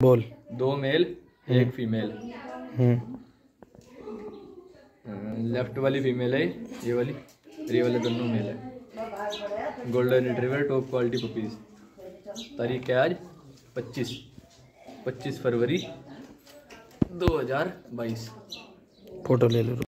बोल। 2 male 1 female. Left वाली female है, ये वाले दोनों मेल है। Golden retriever top quality puppies. तारीख है आज 25 फरवरी 2022। फोटो ले लो।